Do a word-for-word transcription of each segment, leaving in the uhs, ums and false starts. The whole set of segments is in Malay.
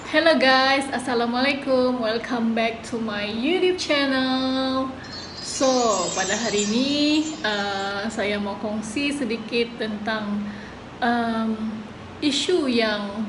Hello guys, Assalamualaikum. Welcome back to my YouTube channel. So, pada hari ini uh, saya mau kongsi sedikit tentang um, isu yang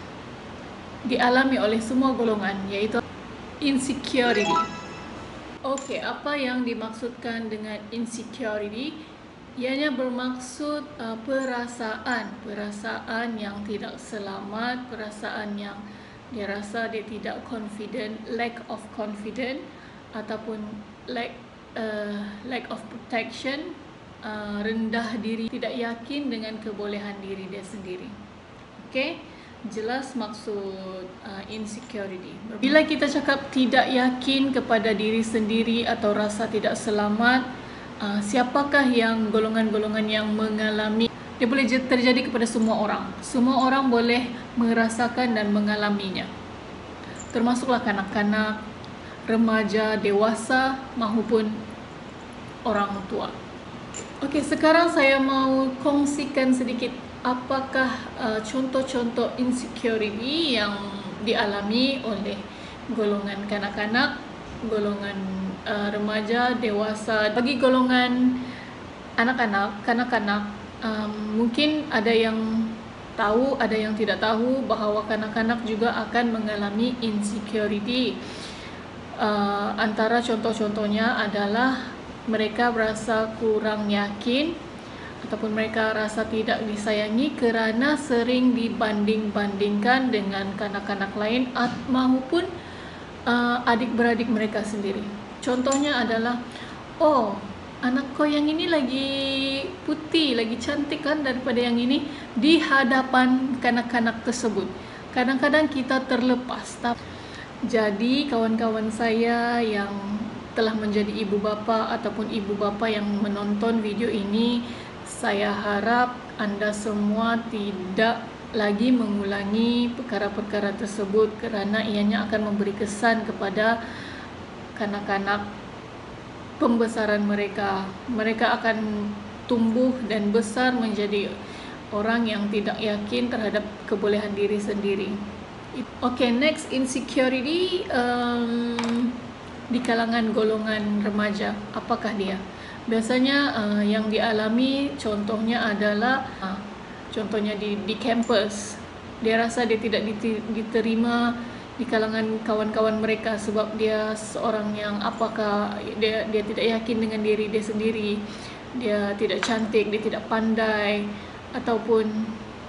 dialami oleh semua golongan, yaitu insecurity. Oke, okay, apa yang dimaksudkan dengan insecurity? Ianya bermaksud uh, perasaan, perasaan yang tidak selamat, perasaan yang dia rasa dia tidak confident, lack of confident, ataupun lack uh, lack of protection, uh, rendah diri, tidak yakin dengan kebolehan diri dia sendiri. Okay, jelas maksud uh, insecurity. Bila kita cakap tidak yakin kepada diri sendiri atau rasa tidak selamat, Uh, siapakah yang golongan-golongan yang mengalami? Dia boleh terjadi kepada semua orang. Semua orang boleh merasakan dan mengalaminya. Termasuklah kanak-kanak, remaja, dewasa maupun orang tua. Okey, sekarang saya mau kongsikan sedikit apakah uh, contoh-contoh insecurity yang dialami oleh golongan kanak-kanak, golongan Uh, remaja, dewasa. Bagi golongan anak-anak, kanak-kanak, um, mungkin ada yang tahu, ada yang tidak tahu bahawa kanak-kanak juga akan mengalami insecurity. Uh, antara contoh-contohnya adalah mereka berasa kurang yakin ataupun mereka rasa tidak disayangi kerana sering dibanding-bandingkan dengan kanak-kanak lain maupun uh, adik-beradik mereka sendiri. Contohnya adalah, oh, anak kau yang ini lagi putih, lagi cantik kan daripada yang ini, di hadapan kanak-kanak tersebut. Kadang-kadang kita terlepas. Jadi kawan-kawan saya yang telah menjadi ibu bapa ataupun ibu bapa yang menonton video ini, saya harap anda semua tidak lagi mengulangi perkara-perkara tersebut kerana ianya akan memberi kesan kepada kanak-kanak pembesaran mereka. Mereka akan tumbuh dan besar menjadi orang yang tidak yakin terhadap kebolehan diri sendiri. Okay, next, insecurity um, di kalangan golongan remaja. Apakah dia? Biasanya uh, yang dialami contohnya adalah uh, contohnya di di kampus. Dia rasa dia tidak diterima di kalangan kawan-kawan mereka sebab dia seorang yang apakah dia dia tidak yakin dengan diri dia sendiri, dia tidak cantik, dia tidak pandai ataupun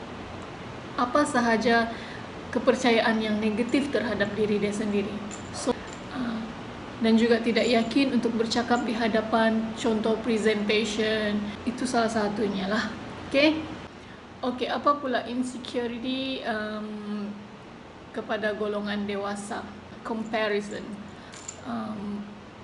apa sahaja kepercayaan yang negatif terhadap diri dia sendiri. So uh, dan juga tidak yakin untuk bercakap di hadapan, contoh presentation, itu salah satunya lah. Okay, okay, apa pula insecurity um, kepada golongan dewasa? Comparison, um,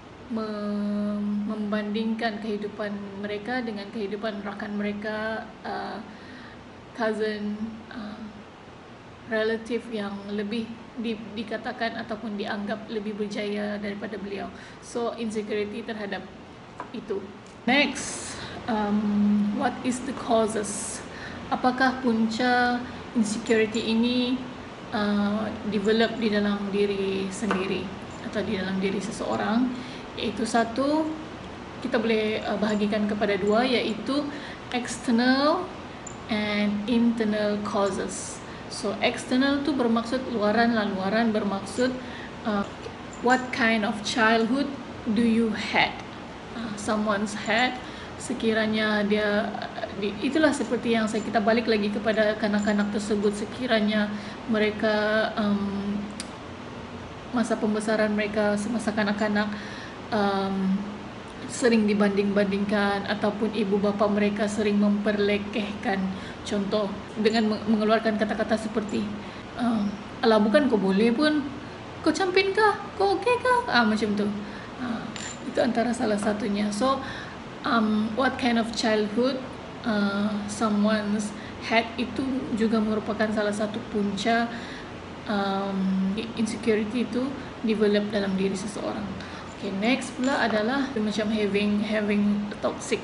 mem- membandingkan kehidupan mereka dengan kehidupan rakan mereka, uh, cousin, uh, relatif yang lebih di, dikatakan ataupun dianggap lebih berjaya daripada beliau. So insecurity terhadap itu. Next, um, what is the causes? Apakah punca insecurity ini Uh, develop di dalam diri sendiri atau di dalam diri seseorang? Iaitu satu, kita boleh uh, bahagikan kepada dua, iaitu external and internal causes. So external tu bermaksud luaran lah, luaran bermaksud uh, what kind of childhood do you had? Uh, someone's had, sekiranya dia, itulah seperti yang saya kita balik lagi kepada kanak-kanak tersebut, sekiranya mereka um, masa pembesaran mereka semasa kanak-kanak um, sering dibanding-bandingkan ataupun ibu bapa mereka sering memperlekehkan, contoh dengan mengeluarkan kata-kata seperti um, alah, bukan kau boleh pun, kau campin kah, kau okey kah, ah, macam tu. Ah, itu antara salah satunya. So Um, what kind of childhood uh, someone's had itu juga merupakan salah satu punca um, insecurity itu develop dalam diri seseorang. Okay, next pula adalah macam having having toxic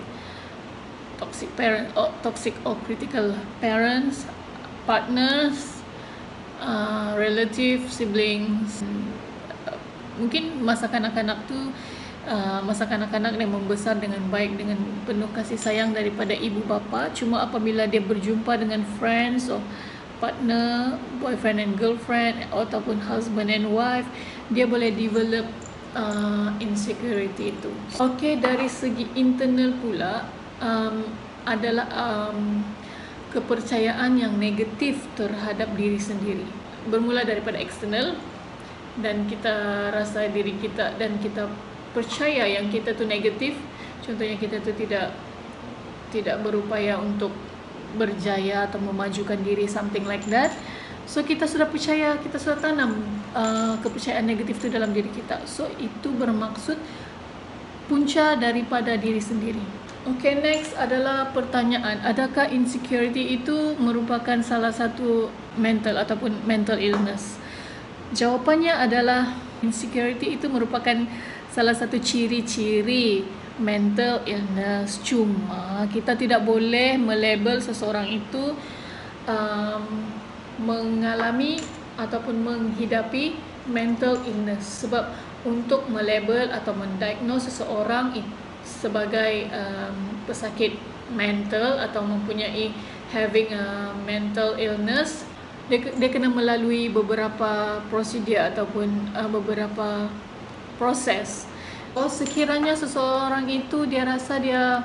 toxic parent or toxic or critical parents, partners, uh, relative, siblings. Mungkin masa kanak-kanak tu uh, masa kanak-kanak yang membesar dengan baik, dengan penuh kasih sayang daripada ibu bapa. Cuma apabila dia berjumpa dengan friends or partner, boyfriend and girlfriend, ataupun husband and wife, dia boleh develop uh, insecurity itu. Okay, dari segi internal pula um, adalah um, kepercayaan yang negatif terhadap diri sendiri. Bermula daripada eksternal, dan kita rasa diri kita dan kita percaya yang kita tu negatif. Contohnya kita tu tidak tidak berupaya untuk berjaya atau memajukan diri, something like that. So kita sudah percaya, kita sudah tanam uh, kepercayaan negatif tu dalam diri kita. So itu bermaksud punca daripada diri sendiri. Okay, next adalah pertanyaan, adakah insecurity itu merupakan salah satu mental ataupun mental illness? Jawapannya adalah insecurity itu merupakan salah satu ciri-ciri mental illness. Cuma kita tidak boleh melabel seseorang itu um, mengalami ataupun menghidapi mental illness. Sebab untuk melabel atau mendiagnose seseorang sebagai um, pesakit mental atau mempunyai having a mental illness, dia, dia kena melalui beberapa prosedur ataupun uh, beberapa proses. Oh, sekiranya seseorang itu dia rasa dia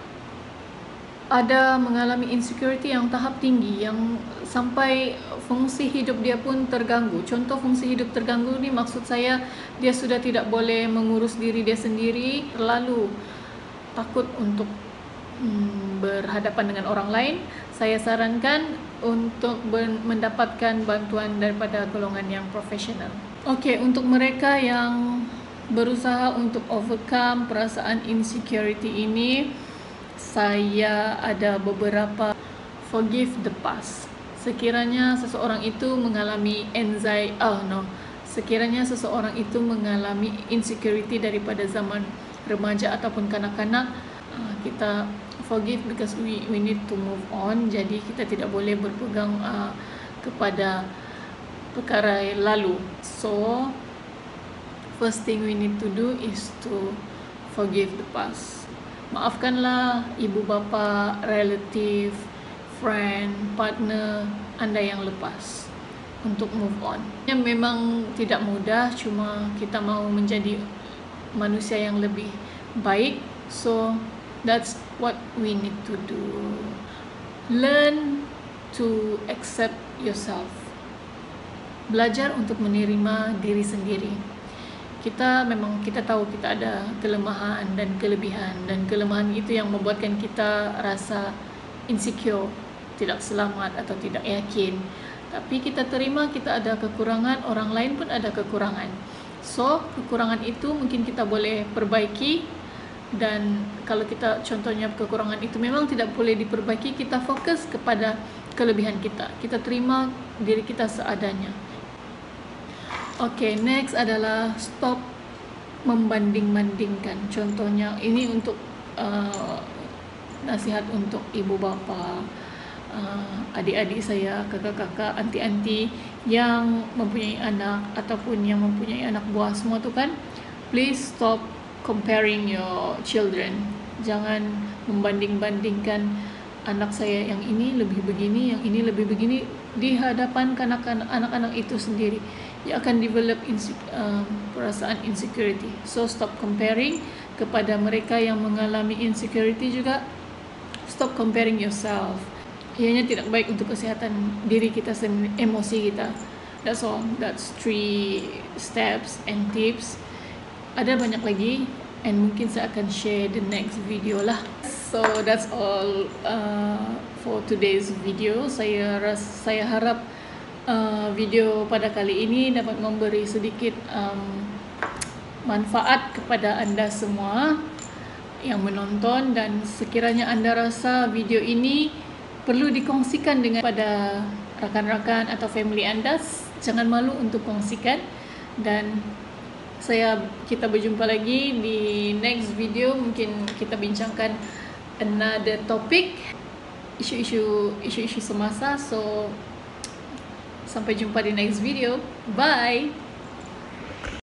ada mengalami insecurity yang tahap tinggi, yang sampai fungsi hidup dia pun terganggu. Contoh fungsi hidup terganggu ni maksud saya dia sudah tidak boleh mengurus diri dia sendiri, terlalu takut untuk hmm, berhadapan dengan orang lain. Saya sarankan untuk mendapatkan bantuan daripada golongan yang profesional. Okey, untuk mereka yang berusaha untuk overcome perasaan insecurity ini, saya ada beberapa forgive the past. Sekiranya seseorang itu mengalami anxiety, oh no, sekiranya seseorang itu mengalami insecurity daripada zaman remaja ataupun kanak-kanak, kita forgive because we we need to move on. Jadi kita tidak boleh berpegang uh, kepada perkara yang lalu. So first thing we need to do is to forgive the past. Maafkanlah ibu bapa, relative, friend, partner anda yang lepas untuk move on. Yang memang tidak mudah, cuma kita mahu menjadi manusia yang lebih baik. So that's what we need to do. Learn to accept yourself. Belajar untuk menerima diri sendiri. Kita memang kita tahu kita ada kelemahan dan kelebihan, dan kelemahan itu yang membuatkan kita rasa insecure, tidak selamat atau tidak yakin. Tapi kita terima kita ada kekurangan, orang lain pun ada kekurangan. So kekurangan itu mungkin kita boleh perbaiki, dan kalau kita contohnya kekurangan itu memang tidak boleh diperbaiki, kita fokus kepada kelebihan kita. Kita terima diri kita seadanya. Okay, next adalah stop membanding-bandingkan. Contohnya ini untuk uh, nasihat untuk ibu bapa, uh, adik-adik saya, kakak-kakak, anti-anti yang mempunyai anak ataupun yang mempunyai anak buah semua tu kan. Please stop comparing your children. Jangan membanding-bandingkan anak saya yang ini lebih begini, yang ini lebih begini di hadapan anak-anak itu sendiri. Dia akan develop insec- uh, perasaan insecurity. So stop comparing. Kepada mereka yang mengalami insecurity juga, stop comparing yourself. Ianya tidak baik untuk kesihatan diri kita sendiri, emosi kita. That's all. That's three steps and tips. Ada banyak lagi, and mungkin saya akan share the next video lah. So that's all uh, for today's video. Saya ras, saya harap uh, video pada kali ini dapat memberi sedikit um, manfaat kepada anda semua yang menonton, dan sekiranya anda rasa video ini perlu dikongsikan dengan pada rakan-rakan atau family anda, jangan malu untuk kongsikan. Dan saya kita berjumpa lagi di next video. Mungkin kita bincangkan another topic, isu-isu isu-isu semasa. So Sampai jumpa di next video. Bye!